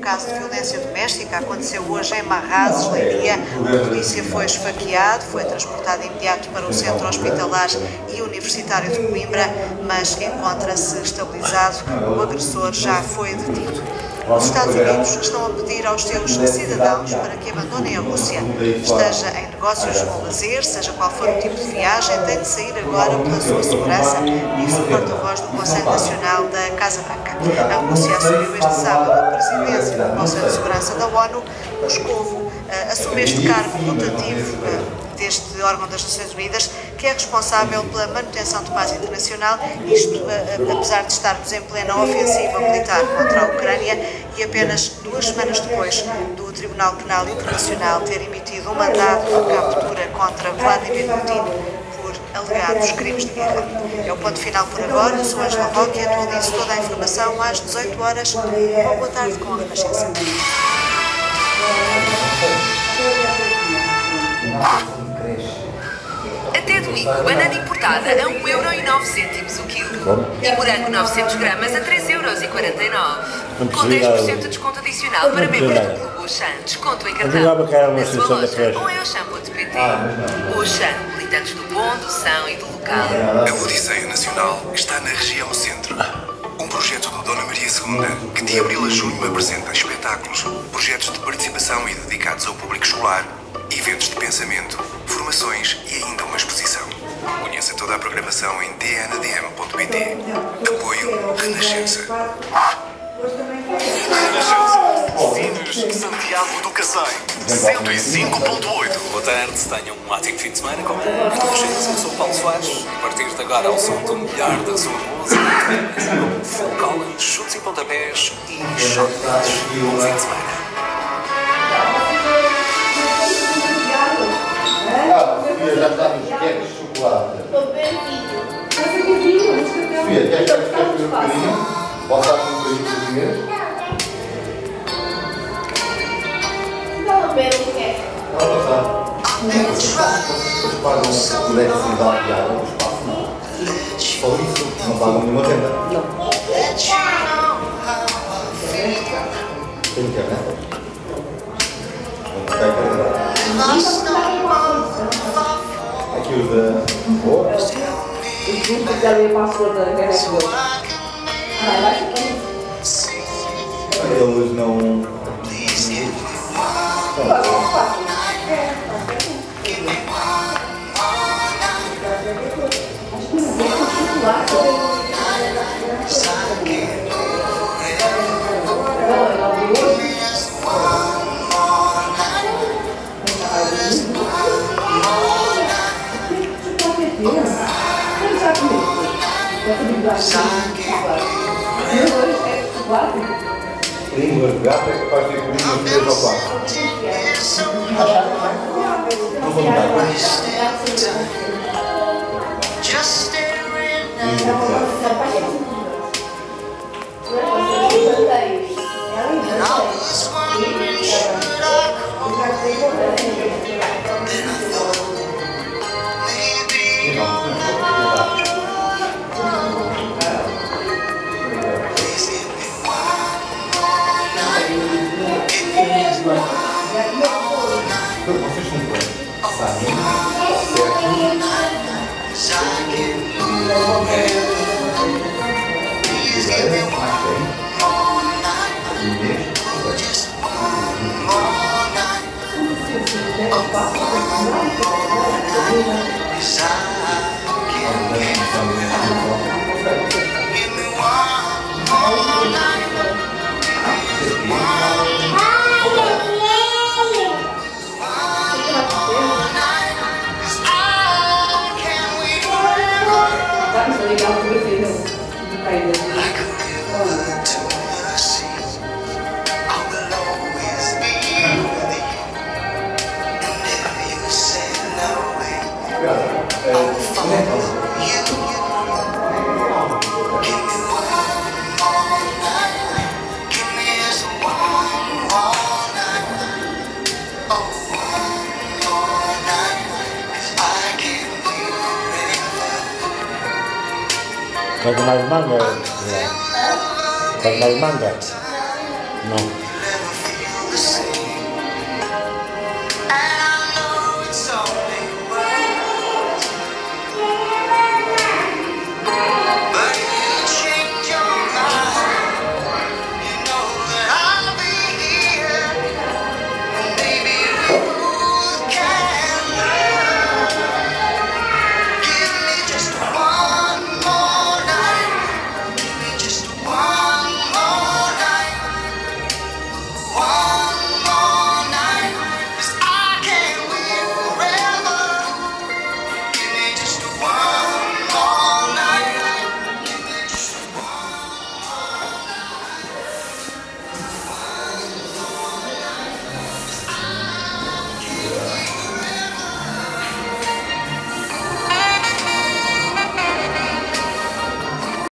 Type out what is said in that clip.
caso de violência doméstica. Aconteceu hoje em Marrazes, Leiria. O polícia foi esfaqueado, foi transportado imediato para o Centro Hospitalar e Universitário de Coimbra, mas encontra-se estabilizado. O agressor já foi detido. Os Estados Unidos estão a pedir aos seus cidadãos para que abandonem a Rússia. Esteja em negócios ou lazer, seja qual for o tipo de viagem, tem de sair agora pela sua segurança, disse o porta-voz do Conselho Nacional da Casa Branca. A Rússia assumiu este sábado a presidência do Conselho de Segurança da ONU. Moscovo assume este cargo rotativo deste órgão das Nações Unidas, que é responsável pela manutenção de paz internacional, isto apesar de estarmos em plena ofensiva militar contra a Ucrânia e apenas 2 semanas depois do Tribunal Penal Internacional ter emitido um mandato de captura contra Vladimir Putin por alegados crimes de guerra. É o ponto final por agora. Eu sou Angela Roque e atualizo toda a informação às 18 horas. Uma boa tarde com a Renascença. Até domingo, banana importada a 1,09€ o quilo. E morango 900 gramas a 3,49€. Com 10% de desconto adicional para membros do Clube Auchan. Desconto em cartão na sua loja ou em auchan.pt. Auchan, militantes do bom, do são e do local. A Odisseia Nacional está na região centro. Um projeto do Dona Maria II, que de abril a junho apresenta espetáculos, projetos de participação e dedicados ao público escolar, eventos de pensamento, formações e ainda uma exposição. Conheça toda a programação em dndm.pt. Apoio Renascença. Renascença. Santiago do Cacém. 105.8. Boa tarde, tenham um ótimo fim de semana com a Renascença. Eu sou o Paulo Soares. A partir de agora, ao som do melhor da sua música, Phil Collins, chutes e pontapés e chocolate. Bom fim de semana. Já está nos queques de chocolate. Sofia, queres comer um bocadinho? Posso dar um bocadinho de dinheiro? Não, beber o quê? Não, não está. Vocês pagam eletricidade e água no espaço? Não. Só isso? Não pagam nenhuma renda? Não. Tem internet? Não tem internet. Aqui o da... Boa. O grupo que ali passou da internet dele. Eles não... Língua de gato é capaz de ter comido 3 ou 4. Não vou mudar. Vocês são bons, sabem? Faz mais manga? Faz mais manga? Não.